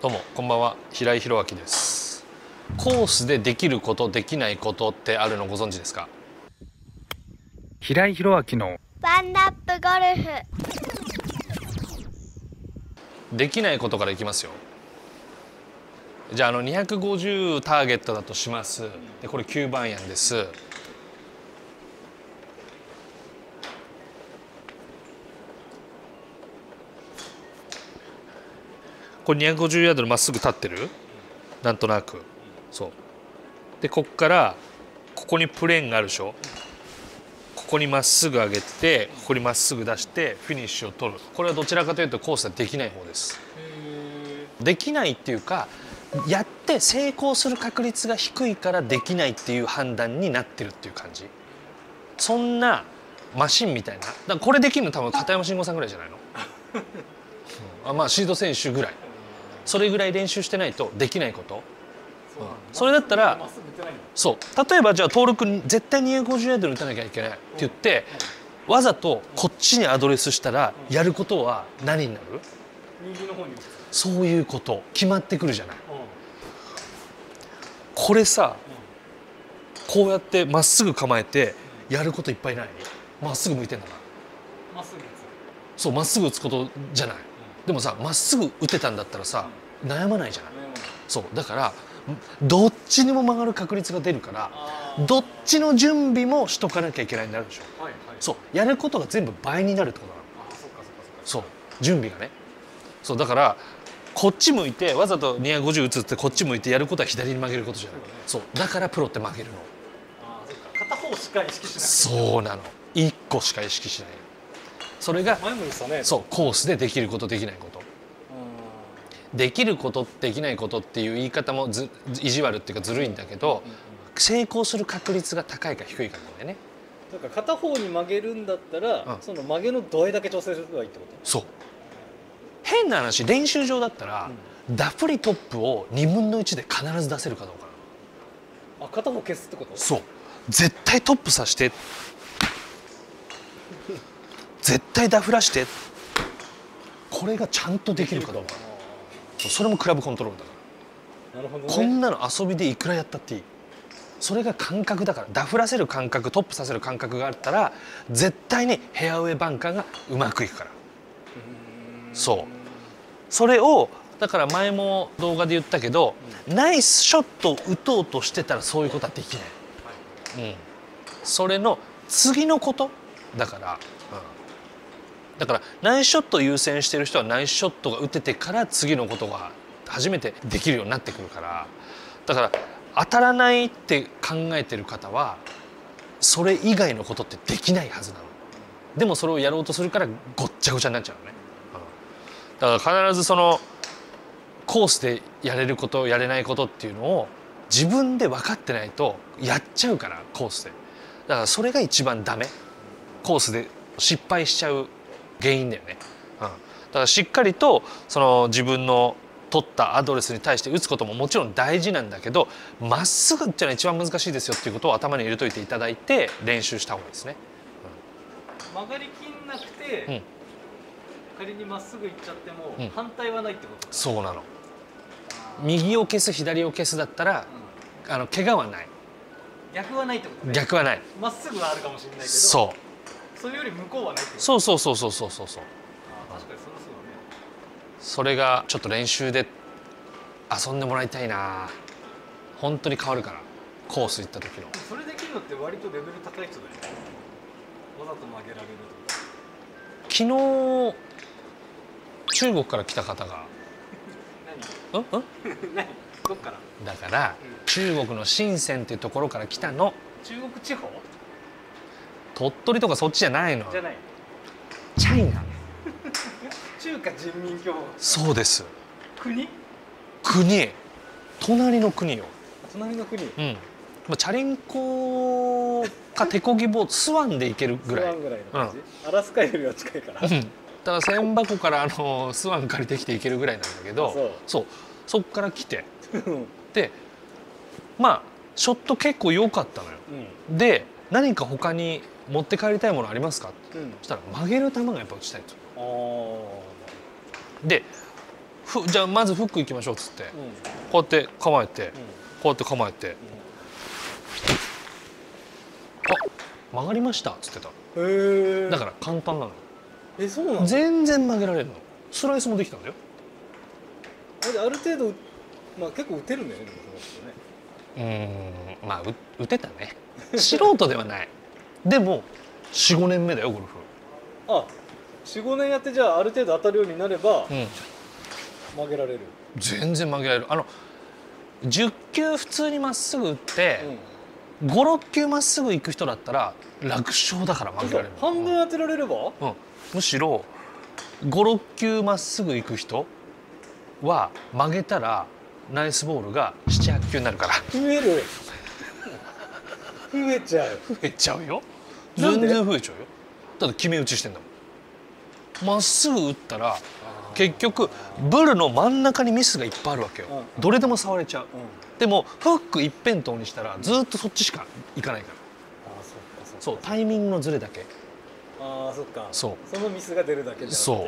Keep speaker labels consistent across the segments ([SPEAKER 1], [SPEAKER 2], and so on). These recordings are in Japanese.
[SPEAKER 1] どうもこんばんは、平井宏明です。コースでできることできないことってあるのご存知ですか？
[SPEAKER 2] 平井宏明の
[SPEAKER 3] ワンナップゴルフ。
[SPEAKER 1] できないことからいきますよ。じゃあ250ターゲットだとします。でこれ9番アイアンです。これ250ヤードのまっすぐ立ってる？なんとなく。そう。でこっからここにプレーンがあるでしょ。ここにまっすぐ上げて、ここにまっすぐ出してフィニッシュを取る。これはどちらかというとコースはできない方です。できないっていうか、やって成功する確率が低いからできないっていう判断になってるっていう感じ。そんなマシンみたいな。だからこれできるの多分片山慎吾さんぐらいじゃないの？まあシード選手ぐらい。それぐらい練習してないとできないこと。それだったらそう例えばじゃあ登録に絶対250ヤードに打たなきゃいけないって言ってわざとこっちにアドレスしたらやることは何になる？
[SPEAKER 2] 右の方に。
[SPEAKER 1] そういうこと決まってくるじゃない。これさこうやってまっすぐ構えてやることいっぱいない？まっすぐ向いてんだから。
[SPEAKER 2] まっすぐ打つ。
[SPEAKER 1] そうまっすぐ打つことじゃない。でもさまっすぐ打てたんだったらさ悩まないじゃない。そうだからどっちにも曲がる確率が出るからどっちの準備もしとかなきゃいけないになるでしょ。そうやることが全部倍になるってことなの。そう準備がね。そうだからこっち向いてわざと250打つってこっち向いてやることは左に曲げることじゃない。そうだからプロって曲げるの。
[SPEAKER 2] 片方しか意識しない。
[SPEAKER 1] そうなの。1個しか意識しない。それが
[SPEAKER 2] 前も言ってたね。
[SPEAKER 1] そうコースでできることできないこと。できることできないことっていう言い方も意地悪っていうかずるいんだけど、成功する確率が高いか低いかなんだよね。
[SPEAKER 2] だから片方に曲げるんだったら、その曲げの度合いだけ調整すればいいってこと？
[SPEAKER 1] そう変な話練習場だったら、ダフりトップを2分の1で必ず出せるかどうかなの。
[SPEAKER 2] 片方消すってこと？そう
[SPEAKER 1] 絶対トップさして絶対ダフらしてこれがちゃんとできるかどうか。それもクラブコントロールだから。なるほどね。こんなの遊びでいくらやったっていい。それが感覚だから。ダフらせる感覚トップさせる感覚があったら絶対にフェアウェイバンカーがうまくいくから。そうそれをだから前も動画で言ったけど、ナイスショットを打とうとしてたらそういうことはできない、それの次のことだから、だからナイスショットを優先してる人はナイスショットが打ててから次のことが初めてできるようになってくるから、だから当たらないって考えてる方はそれ以外のことってできないはずなの。でもそれをやろうとするからごっちゃごちゃになっちゃうのね。だから必ずそのコースでやれることやれないことっていうのを自分で分かってないとやっちゃうからコースで。だからそれが一番ダメ。コースで失敗しちゃう原因だよね。だからしっかりとその自分の取ったアドレスに対して打つことももちろん大事なんだけど、まっすぐっていうのは一番難しいですよっていうことを頭に入れといていただいて練習した方がいいですね。
[SPEAKER 2] 曲がりきんなくて、仮にまっすぐ行っちゃっても、反対はないってこと？
[SPEAKER 1] そうなの。右を消す左を消すだったら、怪我はない。
[SPEAKER 2] 逆はないってことね。
[SPEAKER 1] 逆はない。
[SPEAKER 2] まっすぐはあるかもしれないけど、それより向こうはないってこと？
[SPEAKER 1] そう。
[SPEAKER 2] 確かにそうだね。
[SPEAKER 1] それがちょっと練習で遊んでもらいたいな。本当に変わるからコース行った時の。
[SPEAKER 2] それできるのって割とレベル高い人だよね。わざと曲げられるとか。
[SPEAKER 1] 昨日中国から来た方が
[SPEAKER 2] 何どっから？
[SPEAKER 1] だから、中国の深センっていうところから来たの。
[SPEAKER 2] 中国地方？
[SPEAKER 1] 鳥取とかそっちじゃないの。
[SPEAKER 2] じゃない。
[SPEAKER 1] チャイナ。
[SPEAKER 2] 中華人民共和国。
[SPEAKER 1] そうです。
[SPEAKER 2] 国
[SPEAKER 1] 隣の国よ。
[SPEAKER 2] 隣の国。
[SPEAKER 1] チャリンコか手漕ぎボートスワンで行けるぐらい。
[SPEAKER 2] スワンぐらいの感じ。アラスカよりは近いから。
[SPEAKER 1] だから千箱からスワン借りてきて行けるぐらいなんだけど、そっから来てでまあショット結構良かったのよ。で何か他に持って帰りたいものありますかって、そしたら曲げる球がやっぱ打ちたいと。でじゃあまずフック行きましょうっつって、こうやって構えて、こうやって構えて、あ曲がりましたっつってた。
[SPEAKER 2] へえ。
[SPEAKER 1] だから簡単なの。
[SPEAKER 2] そうなの？
[SPEAKER 1] 全然曲げられるの。スライスもできたんだよ。
[SPEAKER 2] ある程度、まあ結構打てるんだよね、でもその人ね。
[SPEAKER 1] まあ打てたね。素人ではない。でも4、5年目だよゴルフ。
[SPEAKER 2] あ、4、5年やってじゃあある程度当たるようになれば、曲げられる。
[SPEAKER 1] 全然曲げられる。10球普通にまっすぐ打って、5、6球まっすぐ行く人だったら楽勝だから曲げられる。
[SPEAKER 2] 半分当てられれば、
[SPEAKER 1] むしろ5、6球まっすぐ行く人は曲げたらナイスボールが7、8球になるから。
[SPEAKER 2] 増える。増えちゃう。
[SPEAKER 1] 増えちゃうよ。
[SPEAKER 2] なんで
[SPEAKER 1] 全然増えちゃうよ。だって決め打ちしてんだもん。まっすぐ打ったら結局ブルの真ん中にミスがいっぱいあるわけよ。どれでも触れちゃう。でもフック一辺倒にしたらずっとそっちしか行かないから。そう、タイミングのズレだけ。
[SPEAKER 2] ああ、そっか。
[SPEAKER 1] そ
[SPEAKER 2] のミスが出るだけで。
[SPEAKER 1] そう、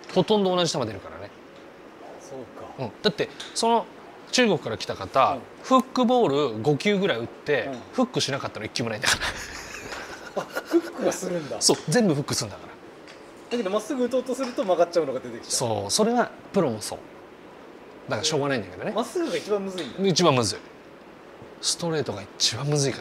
[SPEAKER 1] ほとんど同じ球出るからね。
[SPEAKER 2] そうか。
[SPEAKER 1] だってその中国から来た方、フックボール5球ぐらい打って、フックしなかったら1球もないんだから。
[SPEAKER 2] フックがするんだ。
[SPEAKER 1] そう、全部フックするんだから。
[SPEAKER 2] だけどまっすぐ打とうとすると曲がっちゃうのが出てきちゃう。
[SPEAKER 1] そう、それはプロもそうだからしょうがないんだけどね。
[SPEAKER 2] まっすぐが一番むずいんだ。
[SPEAKER 1] 一番むずい。ストレートが一番むずいから。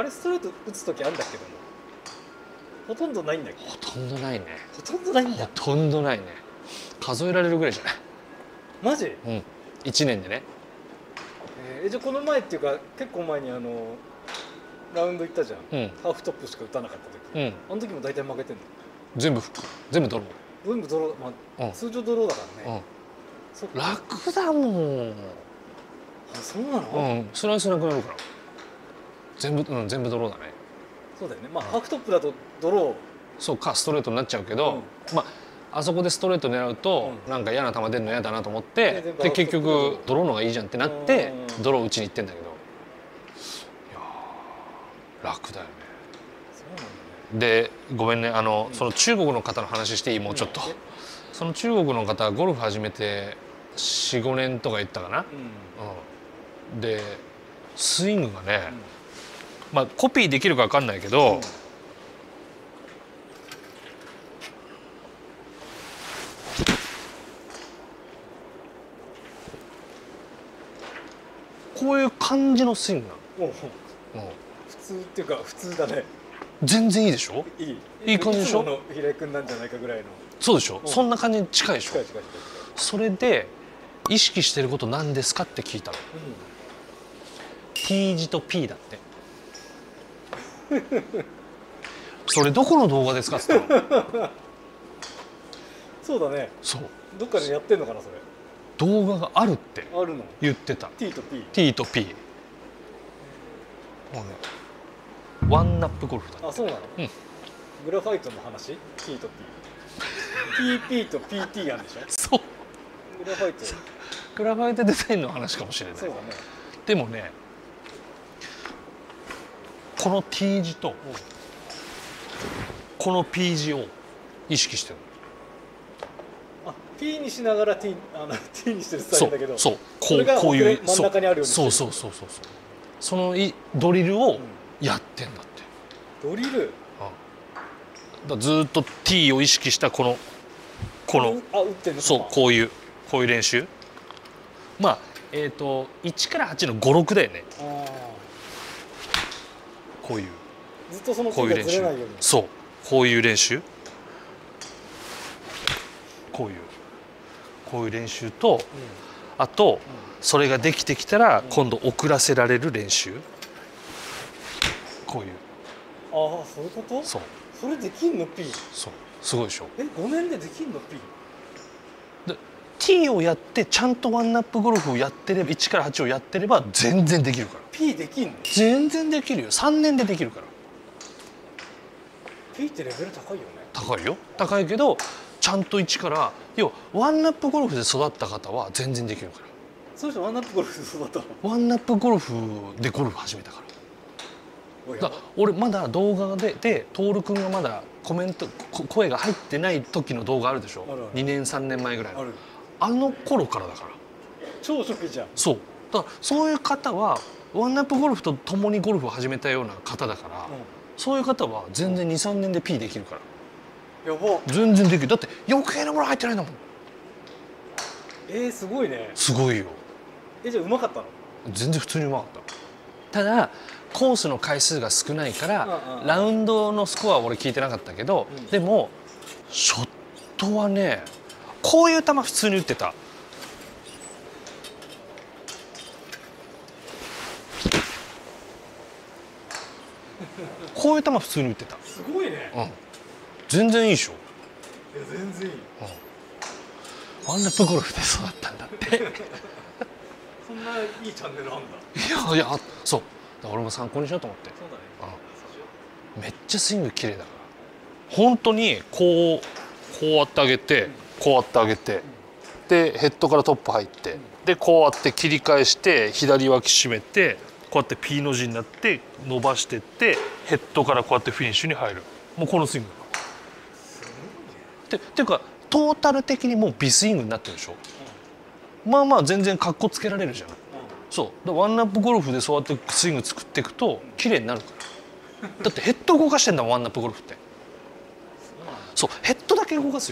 [SPEAKER 2] あれストレート打つ時あるんだけども、ほとんどないんだっけ？
[SPEAKER 1] ほとんどないね。
[SPEAKER 2] ほとんどないんだ。
[SPEAKER 1] ほとんどないね。数えられるぐらいじゃない。
[SPEAKER 2] マジ
[SPEAKER 1] ？1年でね。
[SPEAKER 2] じゃあこの前っていうか結構前にラウンド行ったじゃん、ハーフトップしか打たなかった時、あの時も大体負けてんの？
[SPEAKER 1] 全部フック、全部ドロー。
[SPEAKER 2] 全部ドロー、通常ドローだからね。
[SPEAKER 1] 楽だもん。
[SPEAKER 2] そうなの？
[SPEAKER 1] スライスなくなるから全部ドローだね。
[SPEAKER 2] そうだよね。まあハーフトップだとドロー、
[SPEAKER 1] そうかストレートになっちゃうけど、まああそこでストレート狙うとなんか嫌な球出るの嫌だなと思って、で結局ドローのがいいじゃんってなってドロー打ちに行ってんだけど、いや楽だよね。でごめんね、その中国の方の話していい？もうちょっと。その中国の方ゴルフ始めて4、5年とか言ったかな。でスイングがね、まあコピーできるか分かんないけど、こういう感じのスイングなの。
[SPEAKER 2] 普通っていうか普通だね。
[SPEAKER 1] 全然いいでしょ？いい感じでしょ？
[SPEAKER 2] いつもの平井君なんじゃないかぐらいの。
[SPEAKER 1] そうでしょ？そんな感じに近いでしょ？
[SPEAKER 2] 近い。
[SPEAKER 1] それで意識してること何ですかって聞いたの。T 字と P だって。それどこの動画ですかって言ったの。
[SPEAKER 2] そうだね。
[SPEAKER 1] そう。
[SPEAKER 2] どっかでやってんのかなそれ。
[SPEAKER 1] 動画があるって
[SPEAKER 2] あるの
[SPEAKER 1] 言ってた。
[SPEAKER 2] T と P。
[SPEAKER 1] T と P。もうねワンナップゴルフだ。
[SPEAKER 2] あ、そうなの。グラファイトの話 T と P。PP と PT あるでしょ。
[SPEAKER 1] そう。
[SPEAKER 2] グラファイト。
[SPEAKER 1] グラファイトデザインの話かもしれない。
[SPEAKER 2] そうだね。
[SPEAKER 1] でもねこの T 字とこの P 字を意識してる。
[SPEAKER 2] P にしながら T にしてるスタイルだけど、
[SPEAKER 1] そう
[SPEAKER 2] こういう真ん中にあるようにしてる。
[SPEAKER 1] そうそのドリルをやってんだって。
[SPEAKER 2] ドリル？
[SPEAKER 1] だずっと T を意識したこの
[SPEAKER 2] 打ってんの？
[SPEAKER 1] そうこういう練習。まあ1から8の5、6だよね。こういう
[SPEAKER 2] ずっとその T がずれないように。
[SPEAKER 1] そうこういう練習、こういう練習と、あとそれができてきたら今度遅らせられる練習、こういう。
[SPEAKER 2] ああ、そういうこと？
[SPEAKER 1] そう。
[SPEAKER 2] それできんの P？
[SPEAKER 1] そう、すごいでしょ。
[SPEAKER 2] 5年でできんの P？
[SPEAKER 1] で T をやってちゃんとワンナップゴルフをやってれば1から8をやってれば全然できるから。
[SPEAKER 2] P できんの？
[SPEAKER 1] 全然できるよ。3年でできるから。
[SPEAKER 2] P ってレベル高いよね。
[SPEAKER 1] 高いよ。高いけどちゃんと1から要はワンナップゴルフで育った方は全然できるから。
[SPEAKER 2] そういう人ワンナップゴルフで育ったの？
[SPEAKER 1] ワンナップゴルフでゴルフ始めたから。俺まだ動画で徹君がまだコメント声が入ってない時の動画あるでしょ。2年3年前ぐらいのあの頃からだから。
[SPEAKER 2] 超初期じゃん。
[SPEAKER 1] そうだからそういう方はワンナップゴルフと共にゴルフを始めたような方だから、そういう方は全然 2,3 年で P できるから。
[SPEAKER 2] やば。
[SPEAKER 1] 全然できる。だって余計なもの入ってないんだもん。
[SPEAKER 2] すごいね。
[SPEAKER 1] すごいよ。
[SPEAKER 2] じゃあうまかったの？
[SPEAKER 1] 全然普通にうまかった。ただコースの回数が少ないからラウンドのスコアは俺聞いてなかったけど、でもショットはね、こういう球普通に打ってた。こういう球普通に打ってた。
[SPEAKER 2] すごいね。
[SPEAKER 1] 全然いいでしょ。
[SPEAKER 2] 全然いい。
[SPEAKER 1] ワンナップゴルフで育ったんだって
[SPEAKER 2] そんないいチャンネルあんだ。
[SPEAKER 1] いやそう。だから俺も参考にしようと思って。
[SPEAKER 2] そうだね。
[SPEAKER 1] めっちゃスイング綺麗だから。本当にこうやってあげて、こうやってあげて、でヘッドからトップ入って、でこうやって切り返して左脇締めて、こうやって P の字になって伸ばしてって、ヘッドからこうやってフィニッシュに入る。もうこのスイングだから。っていうかトータル的にもうビスイングになってるでしょ。まあまあ全然カッコつけられるじゃん。そうだからワンナップゴルフでそうやってスイング作っていくと綺麗になるから。だってヘッド動かしてんだもんワンナップゴルフって。そうヘッドだけ動かすよ。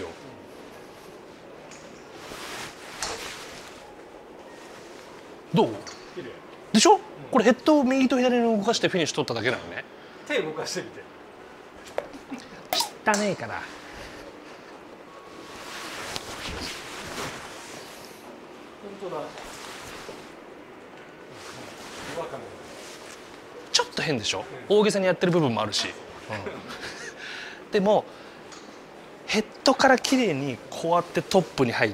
[SPEAKER 1] どうでしょ。これヘッドを右と左に動かしてフィニッシュ取っただけなのね。
[SPEAKER 2] 手動かしてみて。
[SPEAKER 1] 汚ねえから。
[SPEAKER 2] 本当だ。
[SPEAKER 1] ちょっと変でしょ。大げさにやってる部分もあるし、でもヘッドから綺麗にこうやってトップに入って、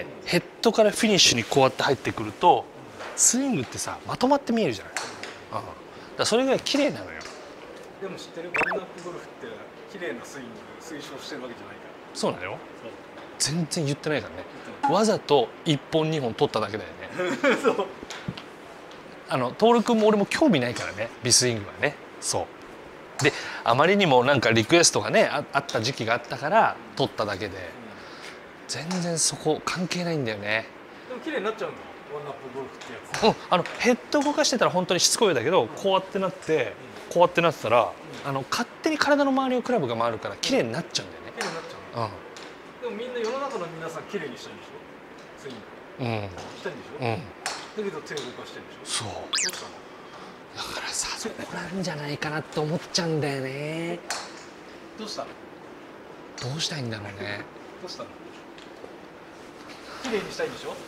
[SPEAKER 1] ヘッドからフィニッシュにこうやって入ってくるとスイングってさまとまって見えるじゃない。だからそれぐらい綺麗なのよ。
[SPEAKER 2] でも知ってる？ワンナップゴルフって綺麗なスイング推奨してるわけじゃないから。
[SPEAKER 1] そうなのよ。全然言ってないからね。わざと1本2本取っただけだよね。
[SPEAKER 2] そう。
[SPEAKER 1] 徹君も俺も興味ないからね、ビスイングはね。そうであまりにもなんかリクエストがねあった時期があったから取っただけで、全然そこ関係ないんだよね。
[SPEAKER 2] でも綺麗になっちゃうんだ。ワンナップゴルフってやつ。
[SPEAKER 1] ヘッド動かしてたら本当にしつこいだけど、こうやってなってこうやってなってたら、勝手に体の周りをクラブが回るから綺麗になっちゃうんだよね。
[SPEAKER 2] 綺麗になっちゃう。でもみんな世の中の皆さん綺麗にしたいんでしょ。スイング。したいんでしょ。だけど手を動かしてるんでしょ。そう。どうしたの？
[SPEAKER 1] だからさ、そこなんじゃないかなって思っちゃうんだよね。
[SPEAKER 2] どうしたの？
[SPEAKER 1] どうしたいんだろうね。
[SPEAKER 2] どうしたの？綺麗にしたいんでしょ。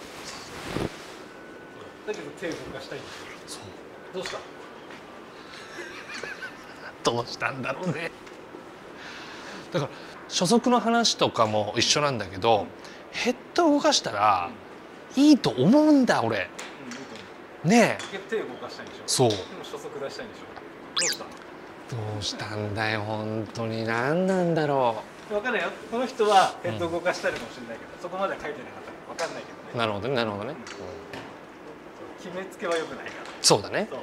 [SPEAKER 2] だけど手を動かしたいんでしょ。そう。どうした？
[SPEAKER 1] どうしたんだろうね。だから初速の話とかも一緒なんだけど、ヘッド動かしたらいいと思うんだ俺。ね
[SPEAKER 2] え。手を動かしたいんでしょ。
[SPEAKER 1] そう。
[SPEAKER 2] でも初速出したいんでしょ。どうしたの？
[SPEAKER 1] どうしたんだよ本当に。何なんだろ
[SPEAKER 2] う。分かんないよ。この人はヘッド動かしたいかもしれないけど、そこまでは書いてなかったから分かんないけどね。
[SPEAKER 1] なるほどね、なるほどね。
[SPEAKER 2] 決めつけは良くないから。
[SPEAKER 1] そうだね。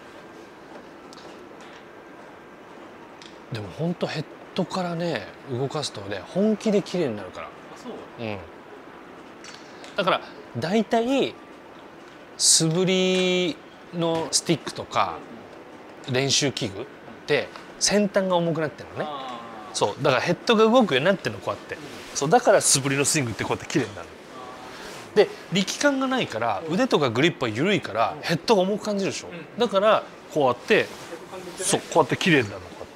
[SPEAKER 1] でも本当ヘッドからね動かすとね本気で綺麗になるから。
[SPEAKER 2] そう。
[SPEAKER 1] だからだいたい素振りのスティックとか練習器具って先端が重くなってるのね。そうだからヘッドが動くようになってるのこうやって。そうだから素振りのスイングってこうやって綺麗になる。で力感がないから腕とかグリップは緩いからヘッドが重く感じるでしょ。だからこうやってそうこうやって綺麗になるのこうやって。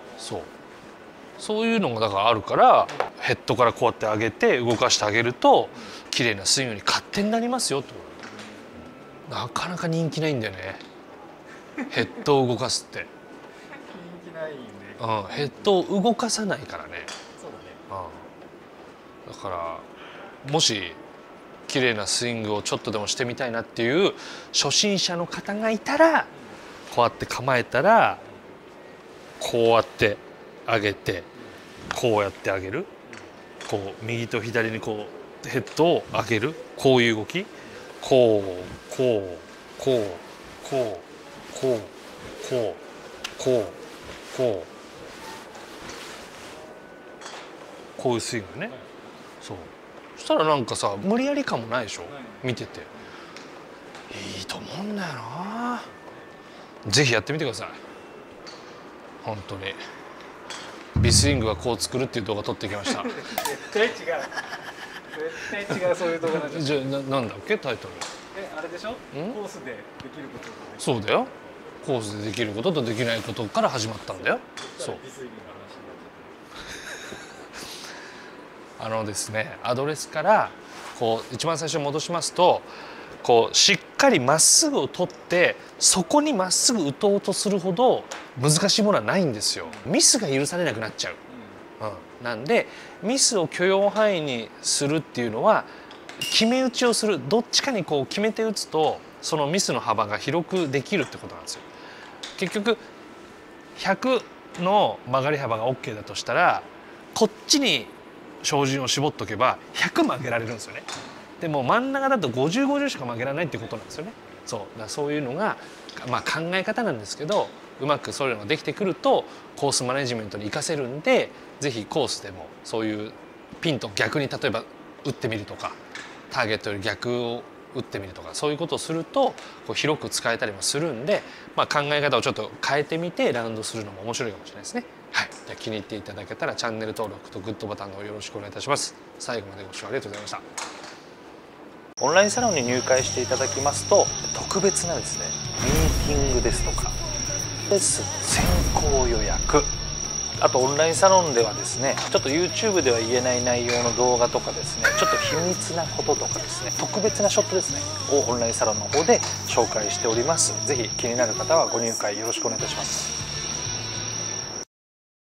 [SPEAKER 1] そういうのがだからあるからヘッドからこうやって上げて動かしてあげると綺麗なスイングに勝手になりますよと。なかなか人気ないんだよねヘッドを動かすって。
[SPEAKER 2] 人気ないよね。
[SPEAKER 1] ヘッドを動かさないからね。
[SPEAKER 2] そうだね。
[SPEAKER 1] だからもし綺麗なスイングをちょっとでもしてみたいなっていう初心者の方がいたらこうやって構えたらこうやって上げてこうやって上げる、こう右と左にこうヘッドを上げる、こういう動き、こうこうこうこうこうこうこうこうこういうスイングね。そうそしたらなんかさ無理やり感もないでしょ、
[SPEAKER 2] ない
[SPEAKER 1] 見てていいと思うんだよな。ぜひやってみてください。本当にビスイングはこう作るっていう動画撮ってきました
[SPEAKER 2] 絶対違う絶対違う、そういう動画なんじゃ
[SPEAKER 1] じゃあなんだっけタイトル。
[SPEAKER 2] あれでしょ、コースでできることができる。
[SPEAKER 1] そうだよ、コースでできることとできないことから始まったんだよ。そう
[SPEAKER 2] ビスイングの話になっちゃっ
[SPEAKER 1] ですね、アドレスからこう一番最初に戻しますと、こうしっかりまっすぐを取ってそこにまっすぐ打とうとするほど難しいものはないんですよ。ミスが許されなくなっちゃう、なんでミスを許容範囲にするっていうのは決め打ちをする、どっちかにこう決めて打つとそのミスの幅が広くできるってことなんですよ。結局100の曲がり幅が OK だとしたらこっちに照準を絞っとけば100曲げられるんですよね。でも真ん中だと50/50しか曲げられないってことなんですよね。そういうのが、まあ、考え方なんですけど、うまくそういうのができてくるとコースマネジメントに生かせるんで、ぜひコースでもそういうピンと逆に例えば打ってみるとか、ターゲットより逆を打ってみるとか、そういうことをするとこう広く使えたりもするんで、まあ、考え方をちょっと変えてみてラウンドするのも面白いかもしれないですね。はい、じゃあ気に入っていただけたらチャンネル登録とグッドボタンをよろしくお願いいたします。最後までご視聴ありがとうございました。オンラインサロンに入会していただきますと特別なですねミーティングですとかレッスン先行予約、あとオンラインサロンではですねちょっと YouTube では言えない内容の動画とかですね、ちょっと秘密なこととかですね、特別なショットですねをオンラインサロンの方で紹介しております。ぜひ気になる方はご入会よろしくお願いいたします。